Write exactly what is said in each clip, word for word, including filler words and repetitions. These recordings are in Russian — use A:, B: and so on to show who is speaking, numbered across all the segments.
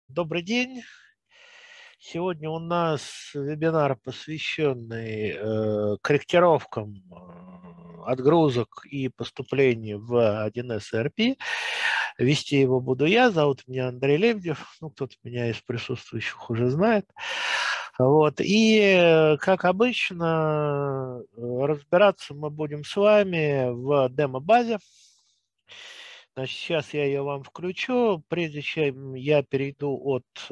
A: Добрый день. Сегодня у нас вебинар, посвященный э, корректировкам э, отгрузок и поступлений в один эс эр пи. Вести его буду я, зовут меня Андрей Лебедев, ну, кто-то меня из присутствующих уже знает. Вот. И, э, как обычно, э, разбираться мы будем с вами в демо-базе. Значит, сейчас я ее вам включу. Прежде чем я перейду от э,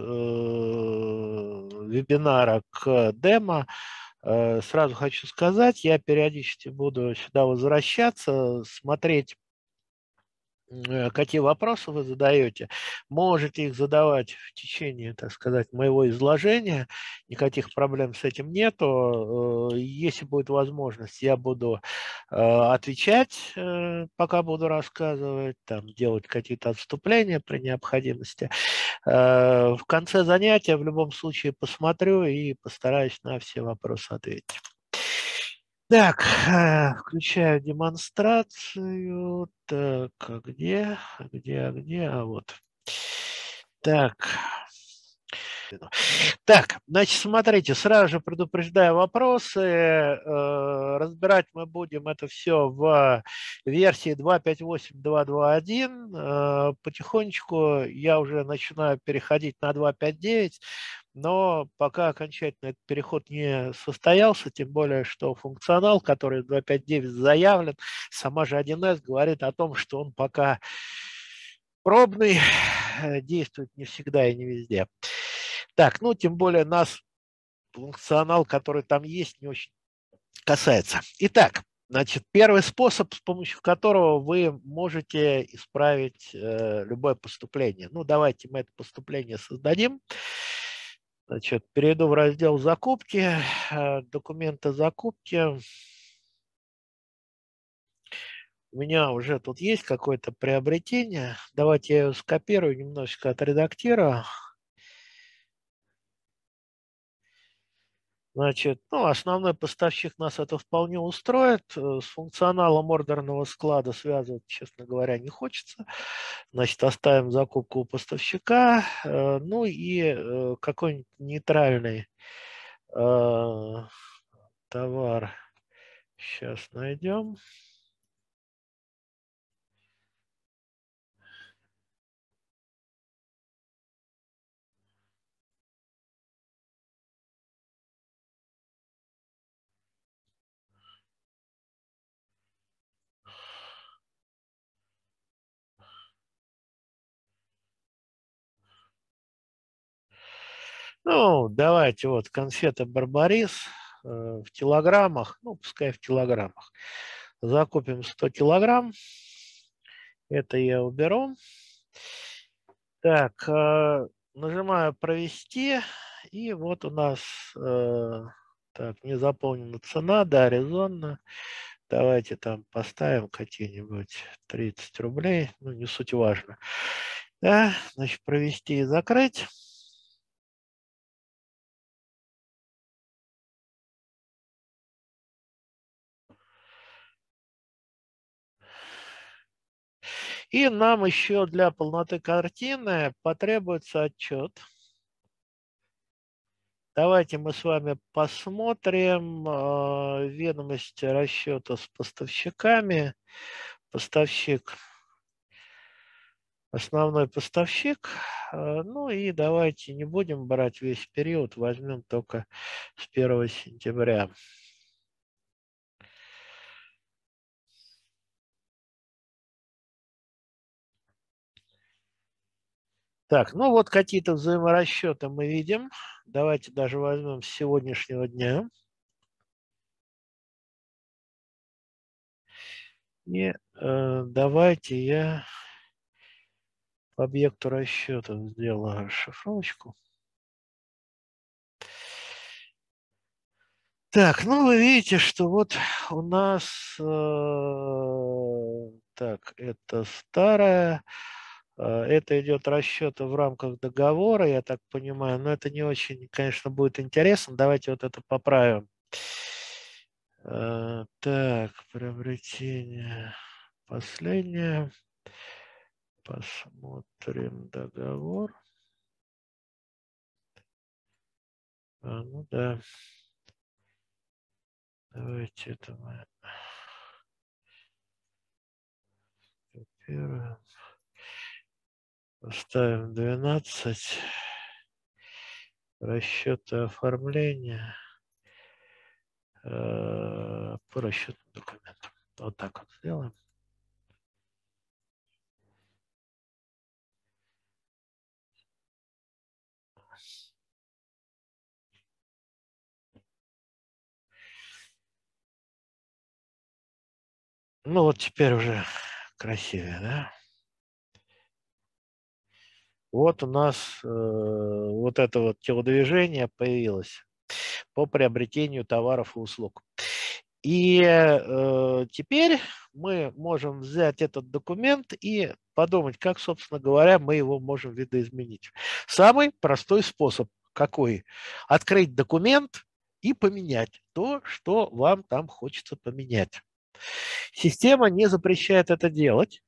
A: вебинара к демо, э, сразу хочу сказать, я периодически буду сюда возвращаться, смотреть, э, какие вопросы вы задаете. Можете их задавать в течение, так сказать, моего изложения. Никаких проблем с этим нету. Э, Если будет возможность, я буду э, отвечать, э, пока буду рассказывать, там, делать какие-то отступления при необходимости. Э, В конце занятия в любом случае посмотрю и постараюсь на все вопросы ответить. Так, э, включаю демонстрацию. Так, а где? А где, а где? А вот. Так. Так, значит, смотрите, сразу же предупреждаю вопросы. Э, Разбирать мы будем это все в версии два пять восемь точка два два один. Э, Потихонечку я уже начинаю переходить на два пять девять, но пока окончательно этот переход не состоялся, тем более, что функционал, который в два пять девять заявлен, сама же один эс говорит о том, что он пока пробный, действует не всегда и не везде. Так, ну, тем более нас функционал, который там есть, не очень касается. Итак, значит, первый способ, с помощью которого вы можете исправить э, любое поступление. Ну, давайте мы это поступление создадим. Значит, перейду в раздел «Закупки», э, «Документы закупки». У меня уже тут есть какое-то приобретение. Давайте я ее скопирую, немножечко отредактирую. Значит, ну, основной поставщик нас это вполне устроит. Э, С функционалом ордерного склада связывать, честно говоря, не хочется. Значит, оставим закупку у поставщика. Э, Ну и э, какой-нибудь нейтральный э, товар сейчас найдем. Ну, давайте вот конфеты Барбарис э, в килограммах, ну, пускай в килограммах. Закупим сто килограмм. Это я уберу. Так, э, нажимаю «Провести», и вот у нас, э, так, не заполнена цена, да, резонно. Давайте там поставим какие-нибудь тридцать рублей, ну, не суть важно. Да, значит, «Провести» и «Закрыть». И нам еще для полноты картины потребуется отчет. Давайте мы с вами посмотрим э, ведомости расчета с поставщиками. Поставщик, основной поставщик. Э, Ну и давайте не будем брать весь период, возьмем только с первого сентября. Так, ну вот какие-то взаиморасчеты мы видим. Давайте даже возьмем с сегодняшнего дня. И э, давайте я по объекту расчета сделаю расшифровочку. Так, ну вы видите, что вот у нас, э, так, это старая, э, это идет расчеты в рамках договора, я так понимаю, но это не очень, конечно, будет интересно. Давайте вот это поправим. Э, так, приобретение последнее. Посмотрим договор. А, ну да. Давайте это мы... Первое. Поставим двенадцать. Расчеты оформления. Э, по расчетным документам. Вот так вот сделаем. Ну вот теперь уже красивее, да? Вот у нас э, вот это вот телодвижение появилось по приобретению товаров и услуг. И э, теперь мы можем взять этот документ и подумать, как, собственно говоря, мы его можем видоизменить. Самый простой способ какой? Открыть документ и поменять то, что вам там хочется поменять. Система не запрещает это делать.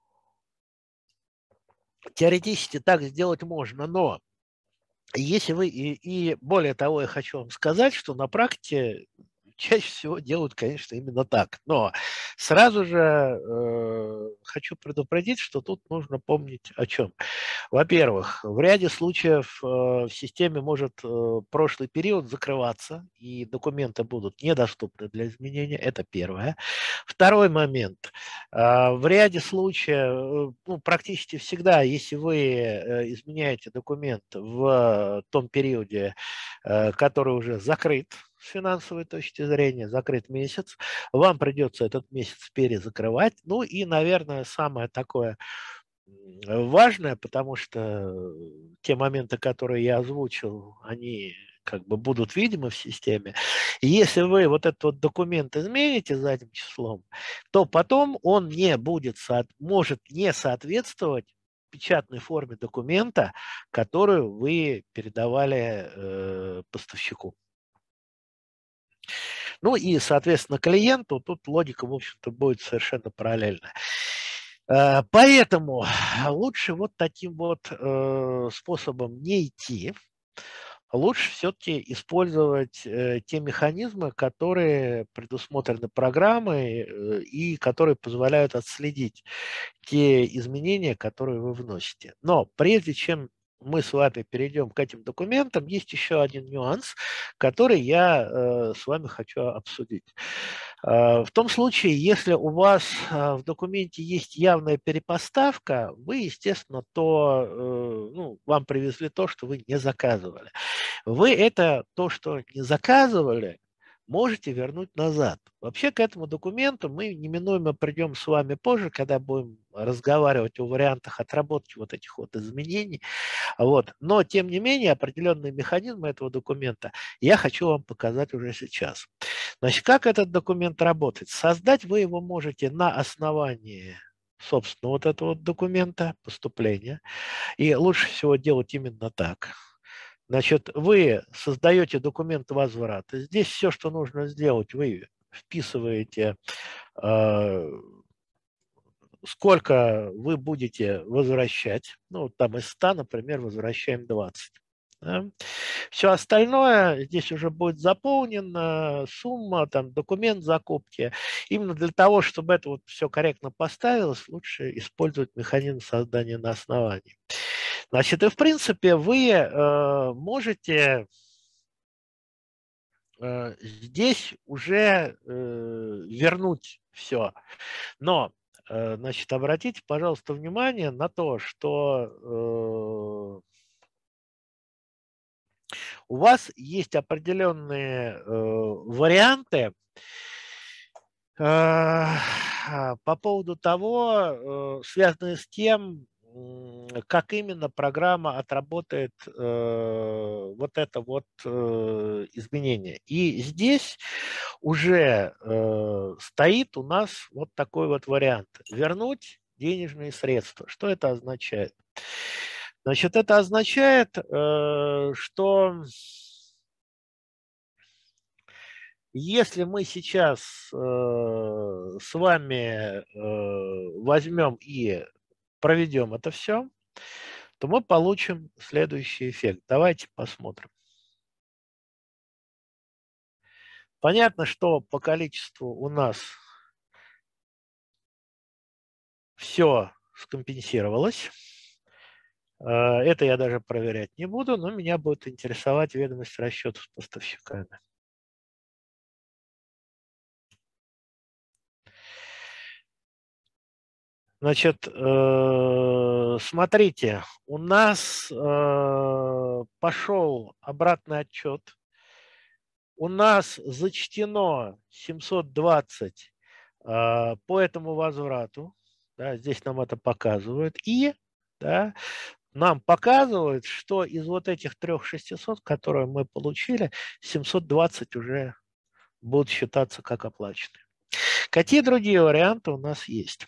A: Теоретически так сделать можно, но если вы, и, и более того, я хочу вам сказать, что на практике чаще всего делают, конечно, именно так. Но сразу же э, хочу предупредить, что тут нужно помнить о чем. Во-первых, в ряде случаев э, в системе может э, прошлый период закрываться, и документы будут недоступны для изменения. Это первое. Второй момент. Э, в ряде случаев, э, ну, практически всегда, если вы э, изменяете документ в том периоде, э, который уже закрыт, с финансовой точки зрения, закрыт месяц, вам придется этот месяц перезакрывать. Ну и, наверное, самое такое важное, потому что те моменты, которые я озвучил, они как бы будут видимы в системе. И если вы вот этот вот документ измените задним числом, то потом он не будет, может не соответствовать печатной форме документа, которую вы передавали э, поставщику. Ну и, соответственно, клиенту тут логика, в общем-то, будет совершенно параллельная. Э, Поэтому лучше вот таким вот э, способом не идти. Лучше все-таки использовать э, те механизмы, которые предусмотрены программой э, и которые позволяют отследить те изменения, которые вы вносите. Но прежде чем мы с вами перейдем к этим документам, есть еще один нюанс, который я э, с вами хочу обсудить. Э, в том случае, если у вас э, в документе есть явная перепоставка, вы, естественно, то э, ну, вам привезли то, что вы не заказывали. Вы это, то, что не заказывали, можете вернуть назад. Вообще к этому документу мы неминуемо придем с вами позже, когда будем разговаривать о вариантах отработки вот этих вот изменений. Вот. Но, тем не менее, определенные механизмы этого документа я хочу вам показать уже сейчас. Значит, как этот документ работает? Создать вы его можете на основании, собственно, вот этого вот документа поступления. И лучше всего делать именно так. Значит, вы создаете документ возврата. Здесь все, что нужно сделать, вы вписываете, э, сколько вы будете возвращать. Ну, вот там из ста, например, возвращаем двадцать. Да? Все остальное здесь уже будет заполнено, сумма, там, документ закупки. Именно для того, чтобы это вот все корректно поставилось, лучше использовать механизм создания на основании. Значит, и в принципе вы э, можете э, здесь уже э, вернуть все. Но, э, значит, обратите, пожалуйста, внимание на то, что э, у вас есть определенные э, варианты э, по поводу того, э, связанные с тем, м, как именно программа отработает э, вот это вот э, изменение. И здесь уже э, стоит у нас вот такой вот вариант. Вернуть денежные средства. Что это означает? Значит, это означает, э, что если мы сейчас э, с вами э, возьмем и проведем это все, то мы получим следующий эффект. Давайте посмотрим. Понятно, что по количеству у нас все скомпенсировалось. Это я даже проверять не буду, но меня будет интересовать ведомость расчетов с поставщиками. Значит, смотрите, у нас пошел обратный отчет. У нас зачтено семьсот двадцать по этому возврату. Да, здесь нам это показывают. И да, нам показывают, что из вот этих трёх тысяч шестисот, которые мы получили, семьсот двадцать уже будут считаться как оплачены. Какие другие варианты у нас есть?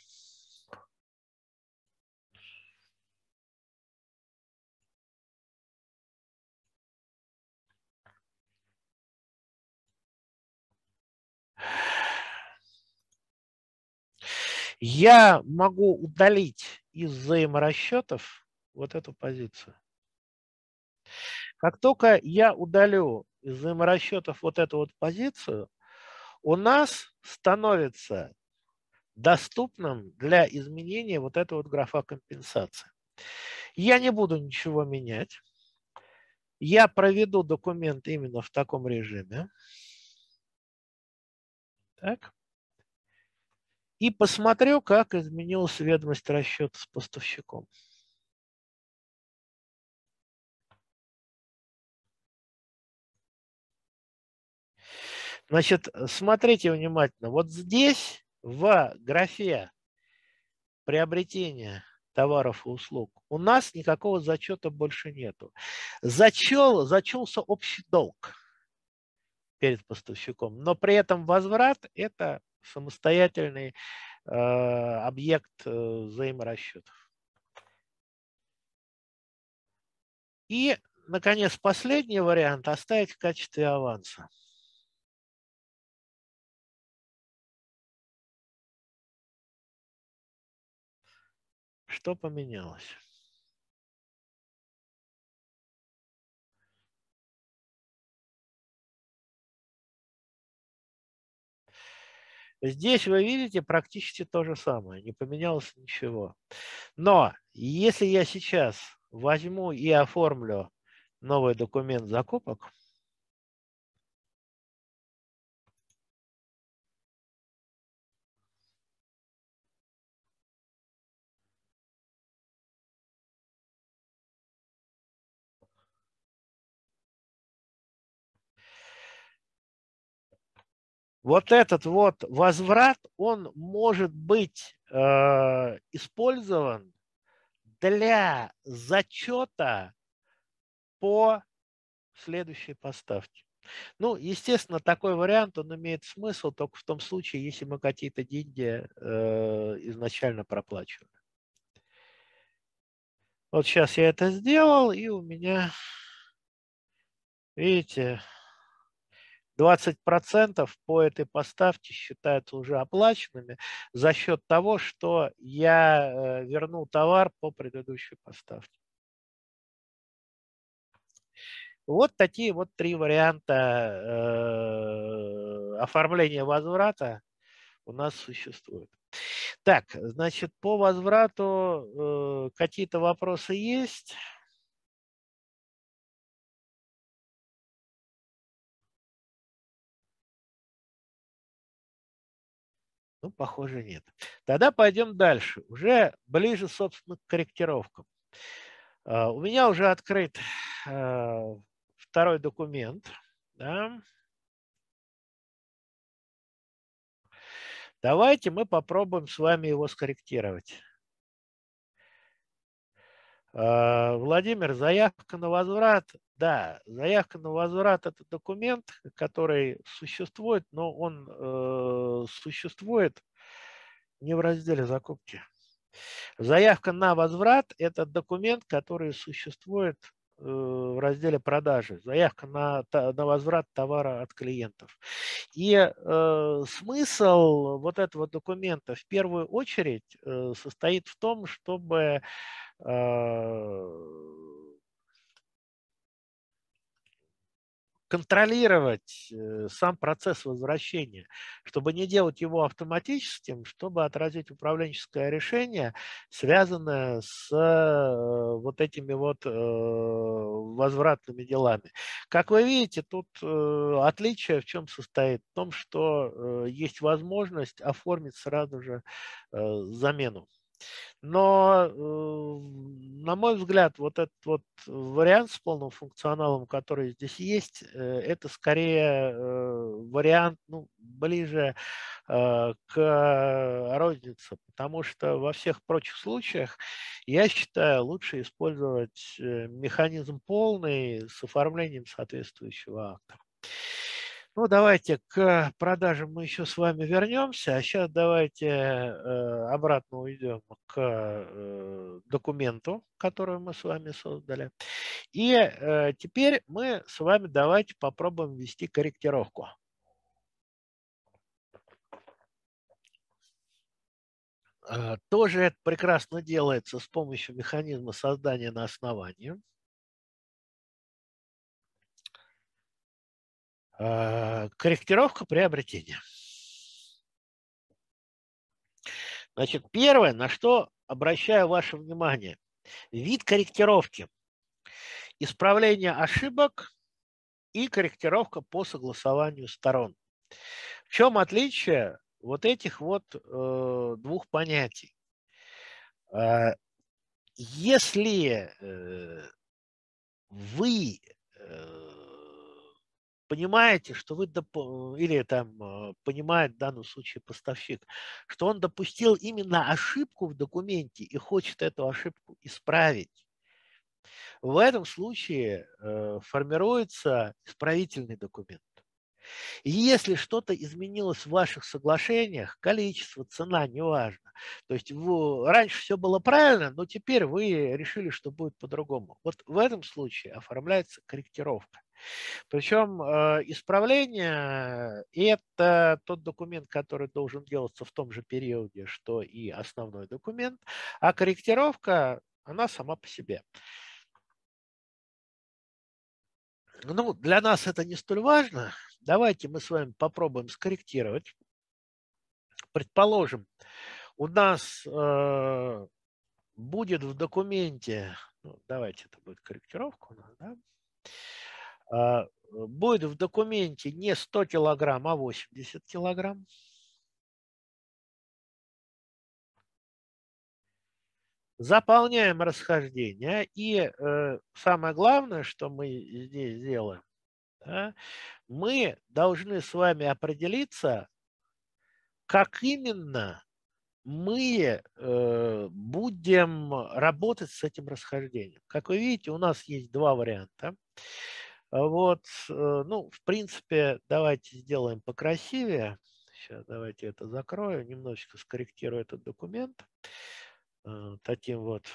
A: Я могу удалить из взаиморасчетов вот эту позицию. Как только я удалю из взаиморасчетов вот эту вот позицию, у нас становится доступным для изменения вот эта вот графа компенсации. Я не буду ничего менять. Я проведу документ именно в таком режиме. Так. И посмотрю, как изменилась ведомость расчета с поставщиком. Значит, смотрите внимательно. Вот здесь в графе приобретения товаров и услуг у нас никакого зачета больше нету. Зачел, зачелся общий долг перед поставщиком, но при этом возврат – это самостоятельный э, объект э, взаиморасчетов. И, наконец, последний вариант – оставить в качестве аванса. Что поменялось? Здесь вы видите практически то же самое, не поменялось ничего. Но если я сейчас возьму и оформлю новый документ закупок, вот этот вот возврат, он может быть э, использован для зачета по следующей поставке. Ну, естественно, такой вариант, он имеет смысл только в том случае, если мы какие-то деньги э, изначально проплачиваем. Вот сейчас я это сделал, и у меня, видите, двадцать процентов по этой поставке считаются уже оплаченными за счет того, что я вернул товар по предыдущей поставке. Вот такие вот три варианта э, оформления возврата у нас существуют. Так, значит, по возврату э, какие-то вопросы есть? Ну, похоже, нет. Тогда пойдем дальше. Уже ближе, собственно, к корректировкам. Uh, у меня уже открыт uh, второй документ. Да. Давайте мы попробуем с вами его скорректировать. Uh, Владимир, заявка на возврат. Да, заявка на возврат – это документ, который существует, но он uh, существует не в разделе закупки. Заявка на возврат – это документ, который существует в разделе продажи. Заявка на, на возврат товара от клиентов. И э, смысл вот этого документа в первую очередь э, состоит в том, чтобы э, контролировать сам процесс возвращения, чтобы не делать его автоматическим, чтобы отразить управленческое решение, связанное с вот этими вот возвратными делами. Как вы видите, тут отличие в чем состоит? В том, что есть возможность оформить сразу же замену. Но, на мой взгляд, вот этот вот вариант с полным функционалом, который здесь есть, это скорее вариант, ну, ближе к рознице, потому что во всех прочих случаях, я считаю, лучше использовать механизм полный с оформлением соответствующего акта. Ну, давайте к продажам мы еще с вами вернемся, а сейчас давайте э, обратно уйдем к э, документу, который мы с вами создали. И э, теперь мы с вами давайте попробуем ввести корректировку. Э, тоже это прекрасно делается с помощью механизма создания на основании. Э, корректировка приобретения. Значит, первое, на что обращаю ваше внимание. Вид корректировки. Исправление ошибок и корректировка по согласованию сторон. В чем отличие вот этих вот э, двух понятий? Э, если э, вы э, понимаете, что вы, доп... или там понимает в данном случае поставщик, что он допустил именно ошибку в документе и хочет эту ошибку исправить, в этом случае э, формируется исправительный документ. И если что-то изменилось в ваших соглашениях, количество, цена, неважно. То есть вы, раньше все было правильно, но теперь вы решили, что будет по-другому. Вот в этом случае оформляется корректировка. Причем э, исправление – это тот документ, который должен делаться в том же периоде, что и основной документ, а корректировка, она сама по себе. Ну, для нас это не столь важно. Давайте мы с вами попробуем скорректировать. Предположим, у нас э, будет в документе, ну, давайте это будет корректировка у нас, да? э, будет в документе не сто килограмм, а восемьдесят килограмм. Заполняем расхождение. И э, самое главное, что мы здесь делаем, да, мы должны с вами определиться, как именно мы э, будем работать с этим расхождением. Как вы видите, у нас есть два варианта. Вот, э, ну, в принципе, давайте сделаем покрасивее. Сейчас давайте это закрою, немножечко скорректирую этот документ. Э, таким вот.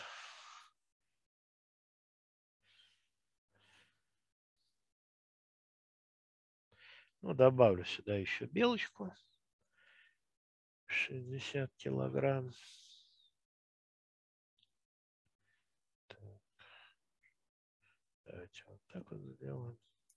A: Ну, добавлю сюда еще белочку. шестьдесят килограмм. Давайте вот так вот сделаем.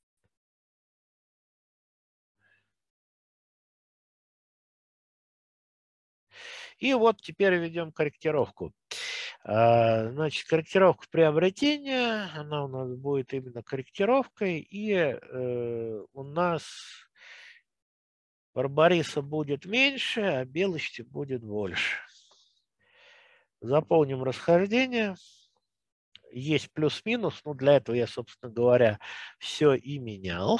A: И вот теперь ведем корректировку. Значит, корректировка приобретения, она у нас будет именно корректировкой, и э, у нас барбариса будет меньше, а белочки будет больше. Заполним расхождение. Есть плюс-минус, ну для этого я, собственно говоря, все и менял.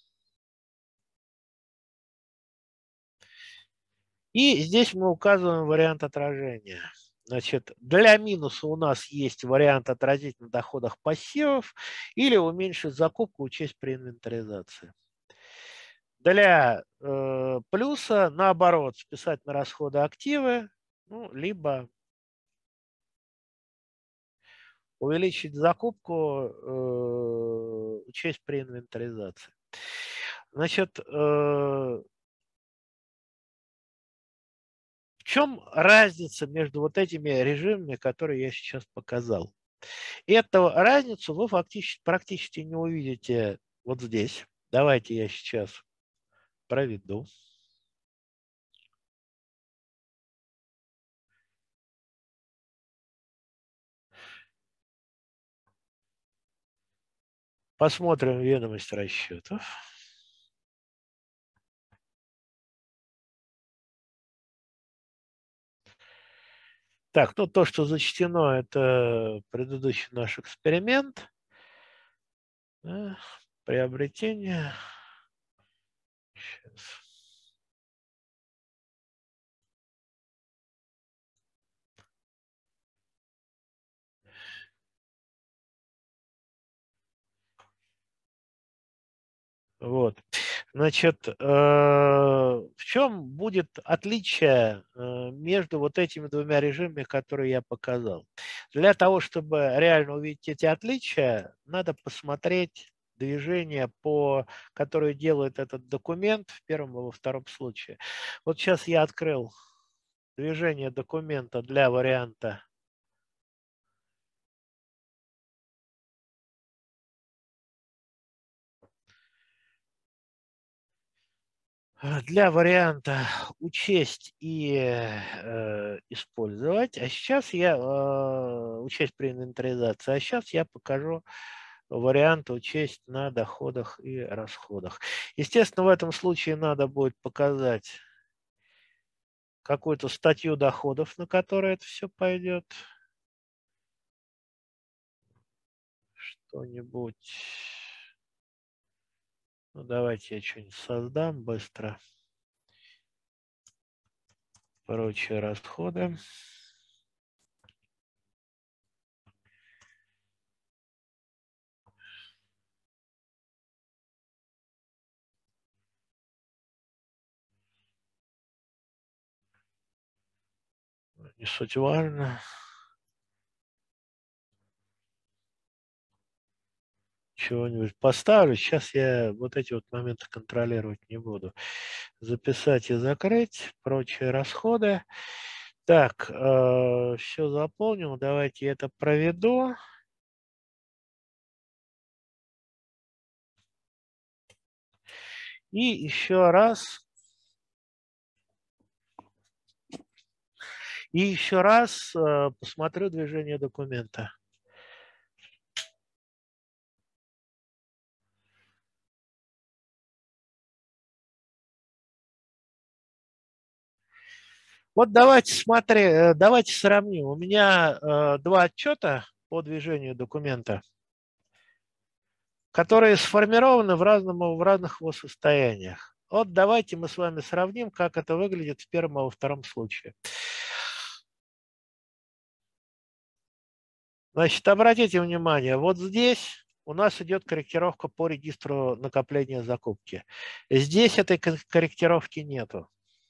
A: И здесь мы указываем вариант отражения. Значит, для минуса у нас есть вариант отразить на доходах пассивов или уменьшить закупку, учесть при инвентаризации. Для э, плюса, наоборот, списать на расходы активы, ну, либо увеличить закупку, э, учесть при инвентаризации. Значит, э, в чем разница между вот этими режимами, которые я сейчас показал? Эту разницу вы фактически практически не увидите вот здесь. Давайте я сейчас проведу. Посмотрим ведомость расчетов. Так, ну то, что зачтено, это предыдущий наш эксперимент. Да, приобретение. Сейчас. Вот. Значит, э, в чем будет отличие э, между вот этими двумя режимами, которые я показал? Для того, чтобы реально увидеть эти отличия, надо посмотреть движение, по, которое делает этот документ в первом и во втором случае. Вот сейчас я открыл движение документа для варианта для варианта учесть и э, использовать. А сейчас я э, учесть при инвентаризации. А сейчас я покажу вариант учесть на доходах и расходах. Естественно, в этом случае надо будет показать какую-то статью доходов, на которой это все пойдет. Что-нибудь. Ну, давайте я что-нибудь создам быстро. Прочие расходы. Не суть важно. Чего-нибудь поставлю. Сейчас я вот эти вот моменты контролировать не буду. Записать и закрыть. Прочие расходы. Так, э, все заполнил. Давайте я это проведу. И еще раз. И еще раз э, посмотрю движение документа. Вот давайте смотри, давайте сравним. У меня э, два отчета по движению документа, которые сформированы в, разном, в разных его состояниях. Вот давайте мы с вами сравним, как это выглядит в первом и во втором случае. Значит, обратите внимание, вот здесь у нас идет корректировка по регистру накопления закупки. Здесь этой корректировки нету.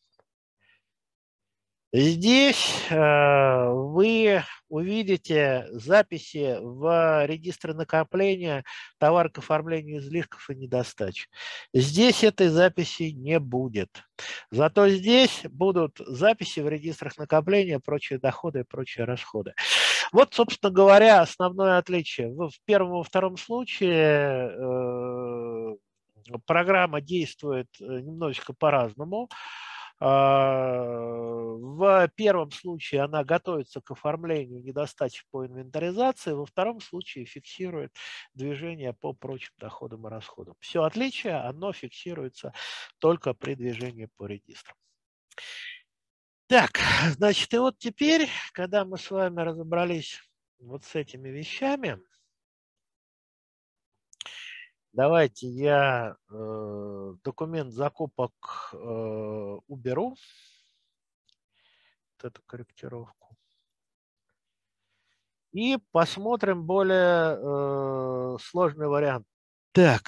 A: Здесь э, вы увидите записи в регистре накопления товар к оформлению излишков и недостач. Здесь этой записи не будет. Зато здесь будут записи в регистрах накопления, прочие доходы и прочие расходы. Вот, собственно говоря, основное отличие. В первом и во втором случае э, программа действует немножечко по-разному. В первом случае она готовится к оформлению недостачи по инвентаризации, во втором случае фиксирует движение по прочим доходам и расходам. Все отличие, оно фиксируется только при движении по регистрам. Так, значит, и вот теперь, когда мы с вами разобрались вот с этими вещами, давайте я э, документ закупок э, уберу, вот эту корректировку, и посмотрим более э, сложный вариант. Так,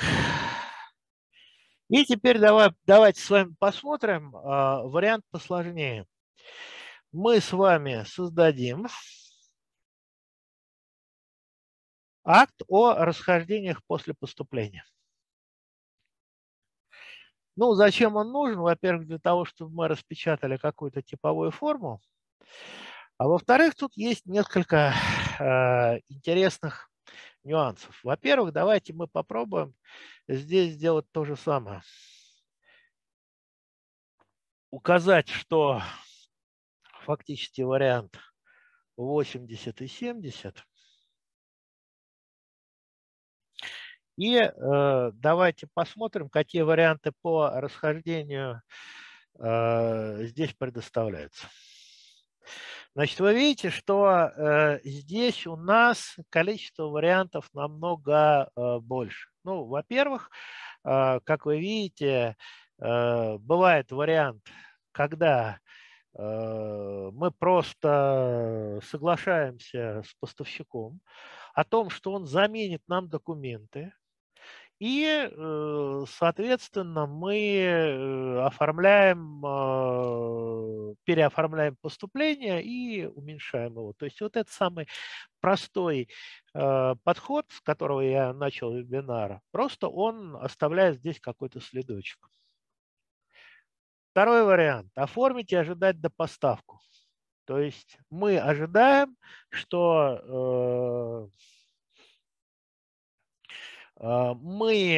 A: и теперь давай, давайте с вами посмотрим э, вариант посложнее. Мы с вами создадим акт о расхождениях после поступления. Ну, зачем он нужен? Во-первых, для того, чтобы мы распечатали какую-то типовую форму. А во-вторых, тут есть несколько э, интересных нюансов. Во-первых, давайте мы попробуем здесь сделать то же самое. Указать, что фактически вариант восемьдесят и семьдесят. И э, давайте посмотрим, какие варианты по расхождению э, здесь предоставляются. Значит, вы видите, что э, здесь у нас количество вариантов намного э, больше. Ну, во-первых, э, как вы видите, э, бывает вариант, когда э, мы просто соглашаемся с поставщиком о том, что он заменит нам документы, и, э, соответственно, мы э, оформляем, э, переоформляем поступление и уменьшаем его. То есть вот это самый простой э, подход, с которого я начал вебинар, просто он оставляет здесь какой-то следочек. Второй вариант. Оформить и ожидать допоставку. То есть мы ожидаем, что э, мы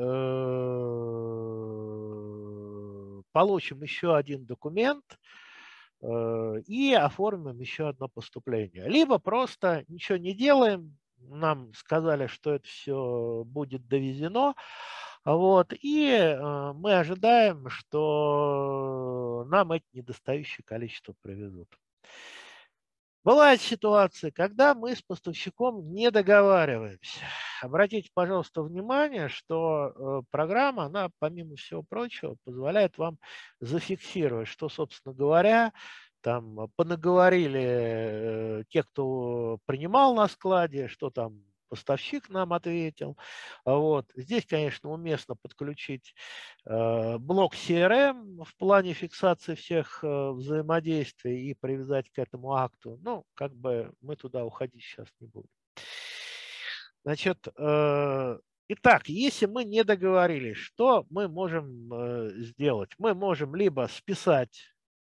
A: э, получим еще один документ э, и оформим еще одно поступление. Либо просто ничего не делаем, нам сказали, что это все будет довезено, вот, и э, мы ожидаем, что нам эти недостающее количество привезут. Бывают ситуации, когда мы с поставщиком не договариваемся. Обратите, пожалуйста, внимание, что э, программа, она, помимо всего прочего, позволяет вам зафиксировать, что, собственно говоря, там понаговорили э, те, кто принимал на складе, что там поставщик нам ответил. Вот. Здесь, конечно, уместно подключить э, блок си эр эм в плане фиксации всех э, взаимодействий и привязать к этому акту. Ну, как бы мы туда уходить сейчас не будем. Значит, э, итак, если мы не договорились, что мы можем э, сделать? Мы можем либо списать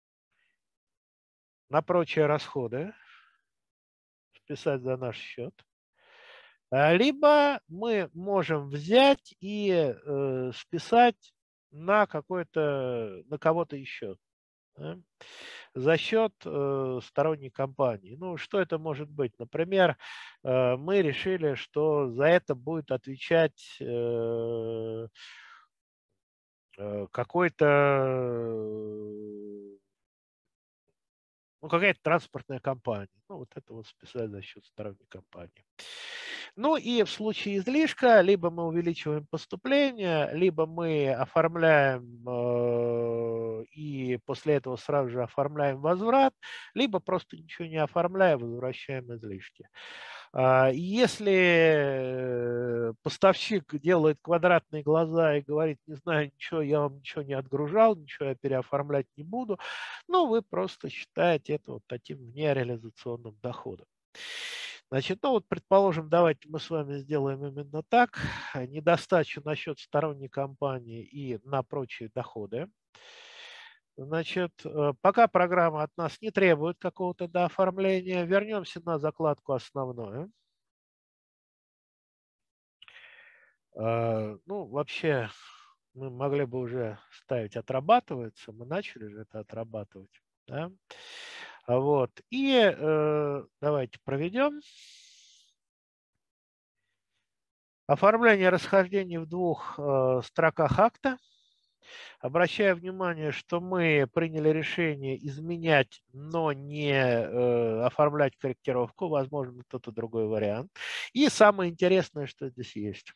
A: на прочие расходы, списать за наш счет, либо мы можем взять и э, списать на какой-то, на кого-то еще, да, за счет э, сторонней компании. Ну, что это может быть? Например, э, мы решили, что за это будет отвечать э, э, какой-то ну, какая-то транспортная компания. Ну, вот это вот списать за счет сторонней компании. Ну и в случае излишка, либо мы увеличиваем поступление, либо мы оформляем э, и после этого сразу же оформляем возврат, либо просто ничего не оформляя, возвращаем излишки. Если поставщик делает квадратные глаза и говорит, не знаю ничего, я вам ничего не отгружал, ничего я переоформлять не буду, ну, вы просто считаете это вот таким нереализационным доходом. Значит, ну вот, предположим, давайте мы с вами сделаем именно так. Недостачу на счет сторонней компании и на прочие доходы. Значит, пока программа от нас не требует какого-то дооформления, вернемся на закладку «Основное». Ну, вообще, мы могли бы уже ставить «Отрабатывается». Мы начали же это отрабатывать. Да? Вот. И э, давайте проведем. Оформление расхождений в двух э, строках акта. Обращаю внимание, что мы приняли решение изменять, но не э, оформлять корректировку. Возможно, кто-то другой вариант. И самое интересное, что здесь есть.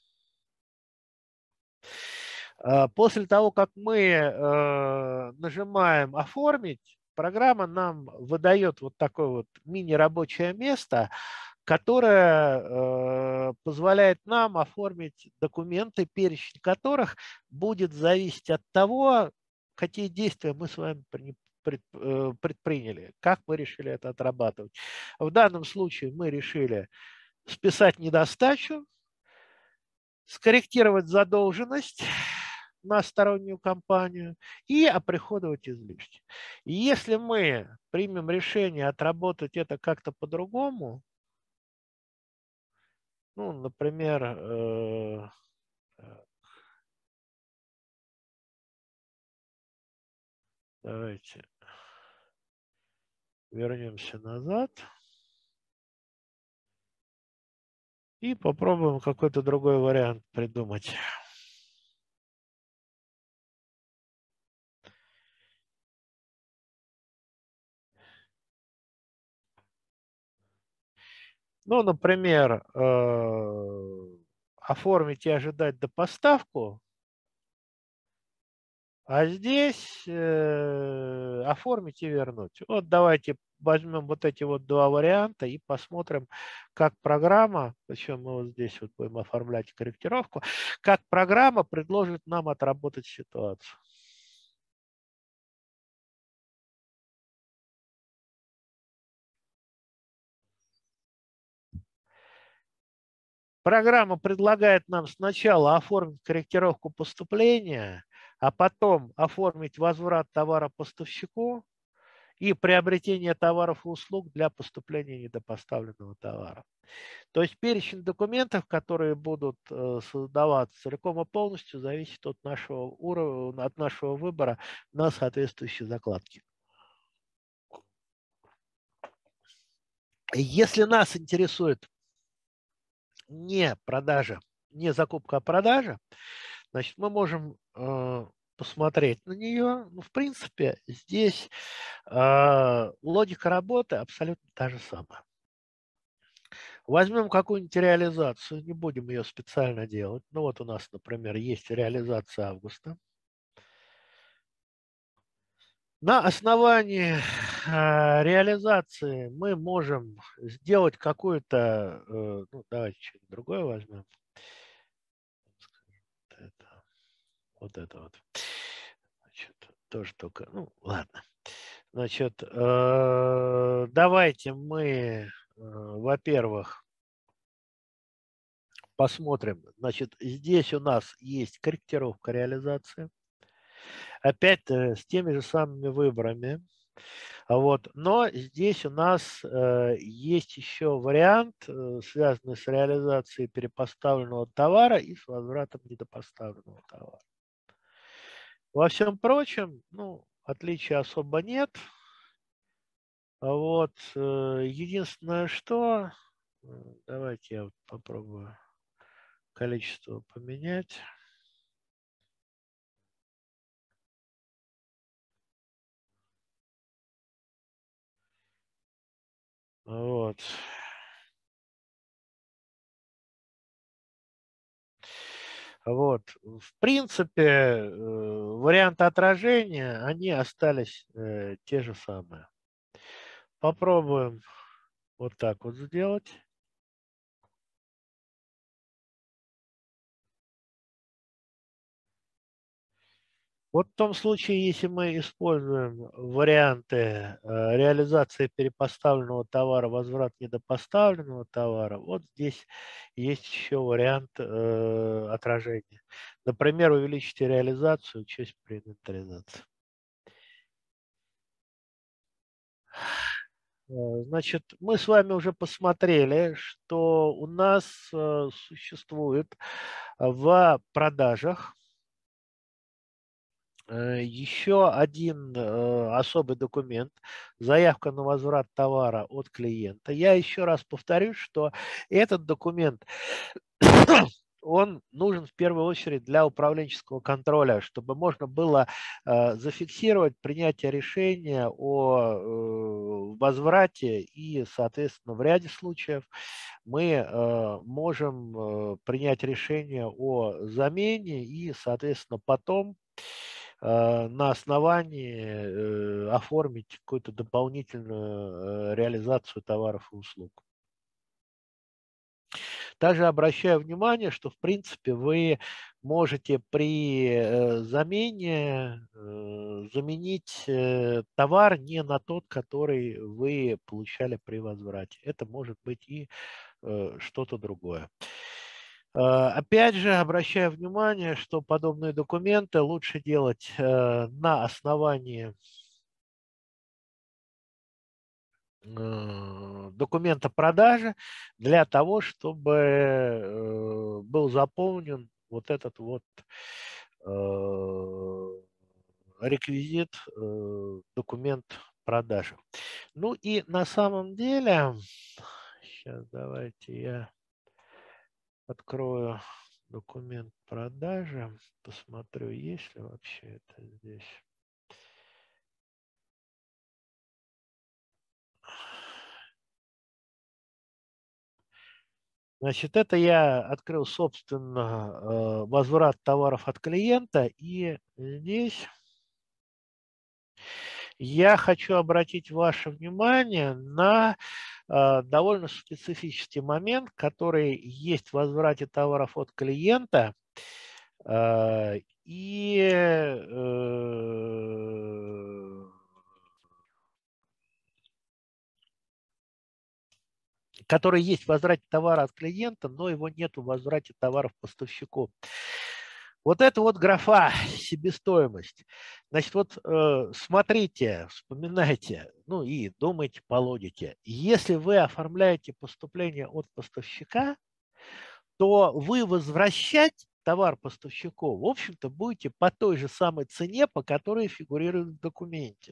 A: После того, как мы э, нажимаем «Оформить», программа нам выдает вот такое вот мини-рабочее место, которое э, позволяет нам оформить документы, перечень которых будет зависеть от того, какие действия мы с вами предприняли, как мы решили это отрабатывать. В данном случае мы решили списать недостачу, скорректировать задолженность на стороннюю компанию и оприходовать излишки. И если мы примем решение отработать это как-то по-другому, Ну, например, э, давайте вернемся назад и попробуем какой-то другой вариант придумать. Ну, например, э, оформить и ожидать допоставку, а здесь э, оформить и вернуть. Вот давайте возьмем вот эти вот два варианта и посмотрим, как программа, причем мы вот здесь вот будем оформлять корректировку, как программа предложит нам отработать ситуацию. Программа предлагает нам сначала оформить корректировку поступления, а потом оформить возврат товара поставщику и приобретение товаров и услуг для поступления недопоставленного товара. То есть перечень документов, которые будут э, создаваться целиком и полностью, зависит от нашего уровня, от нашего выбора на соответствующие закладки. Если нас интересует не продажа, не закупка, а продажа, значит, мы можем э, посмотреть на нее. Ну, в принципе, здесь э, логика работы абсолютно та же самая. Возьмем какую-нибудь реализацию, не будем ее специально делать. Ну вот у нас, например, есть реализация августа. На основании э, реализации мы можем сделать какую-то, э, ну давайте что-нибудь другое возьмем. Вот это вот. Это вот. Значит, тоже только, ну ладно. Значит, э, давайте мы, э, во-первых, посмотрим. Значит, здесь у нас есть корректировка реализации. Опять с теми же самыми выборами. Вот. Но здесь у нас э, есть еще вариант, э, связанный с реализацией перепоставленного товара и с возвратом недопоставленного товара. Во всем прочем, ну, отличия особо нет. Вот. Э, единственное, что... Давайте я попробую количество поменять. Вот. Вот. В принципе, э, варианты отражения, они остались э, те же самые. Попробуем вот так вот сделать. Вот в том случае, если мы используем варианты э, реализации перепоставленного товара, возврат недопоставленного товара, вот здесь есть еще вариант э, отражения. Например, увеличите реализацию, честь при инвентаризации. Значит, мы с вами уже посмотрели, что у нас э, существует в продажах э, еще один э, особый документ, заявка на возврат товара от клиента. Я еще раз повторюсь, что этот документ он нужен в первую очередь для управленческого контроля, чтобы можно было э, зафиксировать принятие решения о э, возврате и, соответственно, в ряде случаев мы э, можем э, принять решение о замене и, соответственно, потом э, на основании э, оформить какую-то дополнительную э, реализацию товаров и услуг. Также обращаю внимание, что в принципе вы можете при э, замене э, заменить э, товар не на тот, который вы получали при возврате. Это может быть и э, что-то другое. Э, Опять же, обращаю внимание, что подобные документы лучше делать э, на основании э, документа продажи для того, чтобы э, был заполнен вот этот вот э, реквизит, э, документ продажи. Ну и на самом деле, сейчас давайте я открою документ продажи, посмотрю, есть ли вообще это здесь. Значит, это я открыл, собственно, возврат товаров от клиента. И здесь я хочу обратить ваше внимание на довольно специфический момент, который есть в возврате товаров от клиента. И который есть в возврате товара от клиента, но его нет в возврате товаров поставщику. Вот это вот графа себестоимость. Значит, вот э, смотрите, вспоминайте, ну и думайте, полодите. Если вы оформляете поступление от поставщика, то вы возвращать товар поставщику, в общем-то, будете по той же самой цене, по которой фигурирует в документе.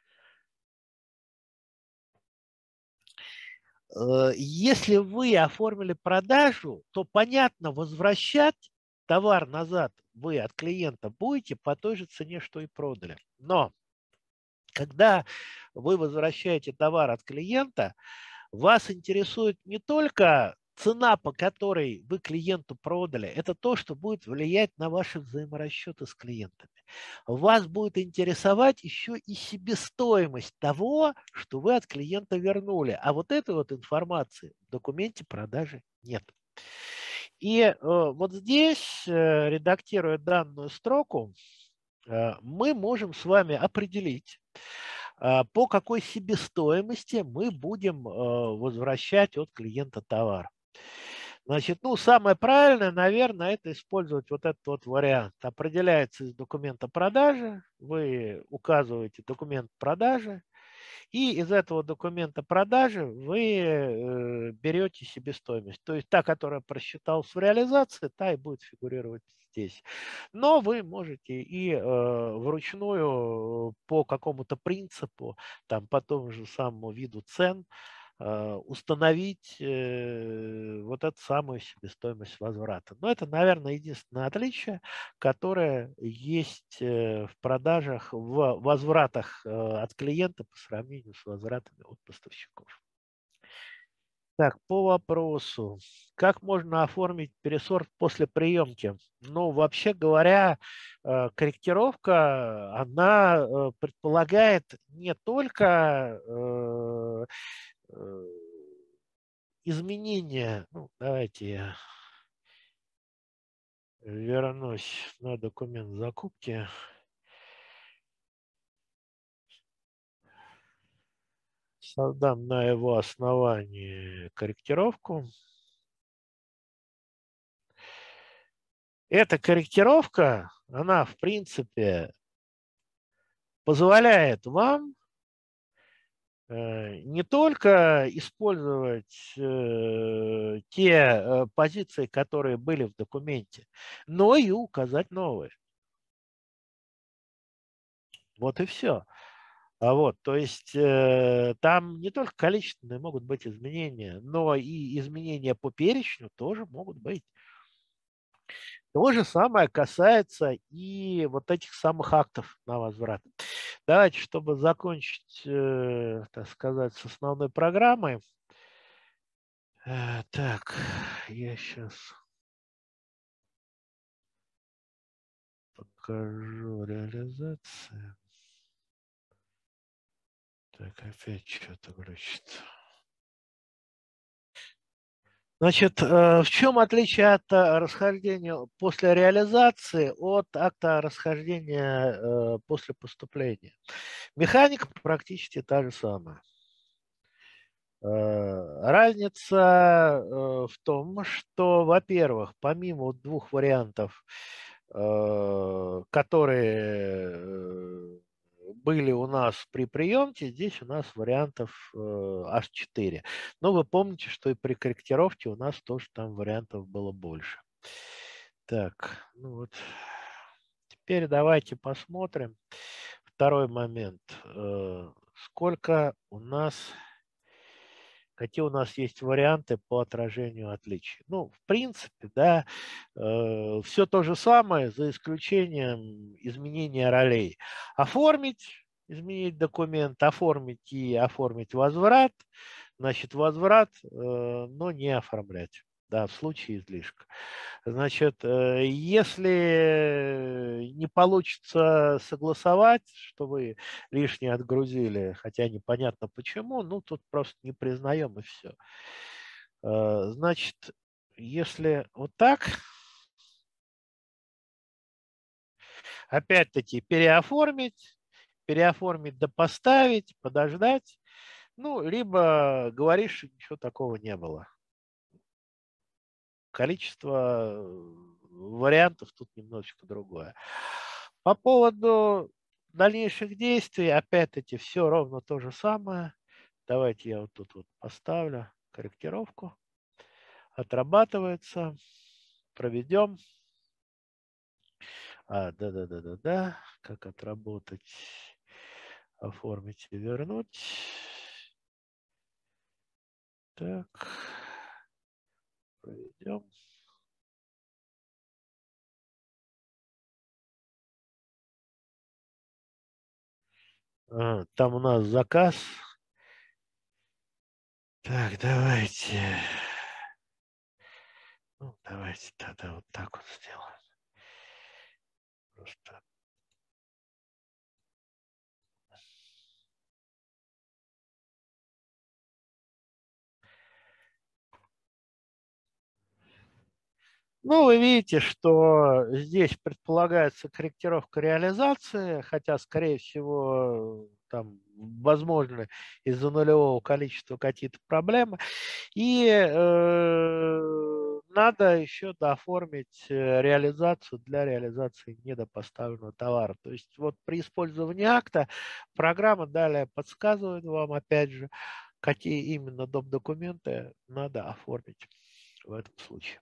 A: Если вы оформили продажу, то, понятно, возвращать товар назад вы от клиента будете по той же цене, что и продали. Но когда вы возвращаете товар от клиента, вас интересует не только цена, по которой вы клиенту продали, это то, что будет влиять на ваши взаиморасчеты с клиентами. Вас будет интересовать еще и себестоимость того, что вы от клиента вернули. А вот этой вот информации в документе продажи нет. И э, вот здесь, э, редактируя данную строку, э, мы можем с вами определить, э, по какой себестоимости мы будем э, возвращать от клиента товар. Значит, ну, самое правильное, наверное, это использовать вот этот вот вариант. Определяется из документа продажи, вы указываете документ продажи, и из этого документа продажи вы э, берете себестоимость. То есть та, которая просчиталась в реализации, та и будет фигурировать здесь. Но вы можете и э, вручную по какому-то принципу, там, по тому же самому виду цен, установить э, вот эту самую себестоимость возврата. Но это, наверное, единственное отличие, которое есть э, в продажах, в возвратах э, от клиента по сравнению с возвратами от поставщиков. Так, по вопросу, как можно оформить пересорт после приемки? Ну, вообще говоря, э, корректировка, она э, предполагает не только э, э, изменения, ну, давайте я вернусь на документ закупки. Создам на его основании корректировку. Эта корректировка, она, в принципе, позволяет вам не только использовать э, те э, позиции, которые были в документе, но и указать новые. Вот и все. А вот, то есть э, там не только количественные могут быть изменения, но и изменения по перечню тоже могут быть. То же самое касается и вот этих самых актов на возврат. Давайте, чтобы закончить, э, так сказать, с основной программой. Э, так, я сейчас покажу реализацию. Так, опять что-то глючит. Значит, в чем отличие от расхождения после реализации от акта расхождения после поступления? Механика практически та же самая. Разница в том, что, во-первых, помимо двух вариантов, которые были у нас при приемке, здесь у нас вариантов э, аж четыре. Но вы помните, что и при корректировке у нас тоже там вариантов было больше. Так, ну вот. Теперь давайте посмотрим. Второй момент. Э, сколько у нас... Какие у нас есть варианты по отражению отличий? Ну, в принципе, да, э, все то же самое, за исключением изменения ролей. Оформить, изменить документ, оформить и оформить возврат. Значит, возврат, э, но не оформлять, да, в случае излишка. Значит, э, если не получится согласовать, что вы лишнее отгрузили, хотя непонятно почему, ну, тут просто не признаем и все. Значит, если вот так, опять-таки переоформить, переоформить да поставить, подождать, ну, либо говоришь, что ничего такого не было. Количество вариантов тут немножечко другое. По поводу дальнейших действий, опять-таки, все ровно то же самое. Давайте я вот тут вот поставлю корректировку. Отрабатывается. Проведем. А, да-да-да-да-да. Как отработать? Оформить и вернуть. Так. Проведем. А, там у нас заказ. Так, давайте. Ну, давайте тогда вот так вот сделаем. Просто. Ну, вы видите, что здесь предполагается корректировка реализации, хотя, скорее всего, там возможны из-за нулевого количества какие-то проблемы. И э, надо еще дооформить э, реализацию для реализации недопоставленного товара. То есть вот при использовании акта программа далее подсказывает вам, опять же, какие именно доп. Документы надо оформить в этом случае.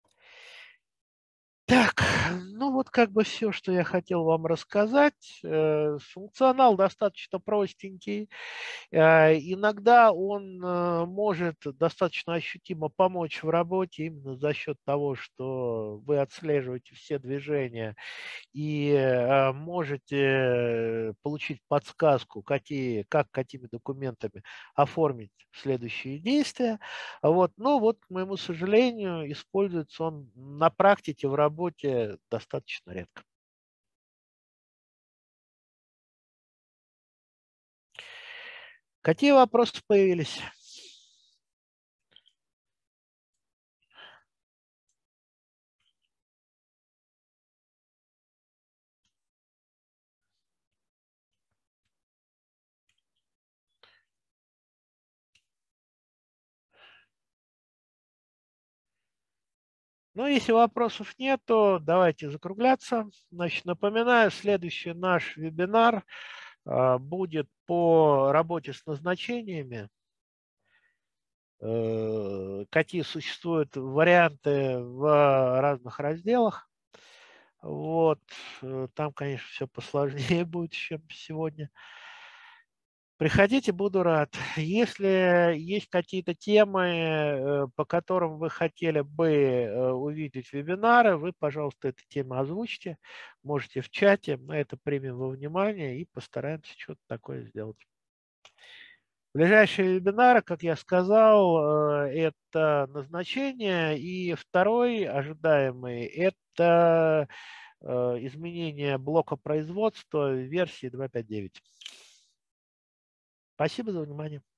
A: Так, ну вот как бы все, что я хотел вам рассказать. Э, Функционал достаточно простенький. Э, Иногда он э, может достаточно ощутимо помочь в работе именно за счет того, что вы отслеживаете все движения и э, можете получить подсказку, какие, как, какими документами оформить следующие действия. Вот. Но вот, к моему сожалению, используется он на практике в работе достаточно редко. Какие вопросы появились? Ну, если вопросов нет, то давайте закругляться. Значит, напоминаю, следующий наш вебинар а, будет по работе с назначениями. Э, какие существуют варианты в разных разделах. Вот. э, Там, конечно, все посложнее будет, чем сегодня. Приходите, буду рад. Если есть какие-то темы, э, по которым вы хотели бы э, увидеть вебинары, вы, пожалуйста, эту тему озвучьте. Можете в чате, мы это примем во внимание и постараемся что-то такое сделать. Ближайшие вебинары, как я сказал, э, это назначение. И второй ожидаемый – это э, изменение блока производства в версии два точка пять точка девять. Спасибо за внимание.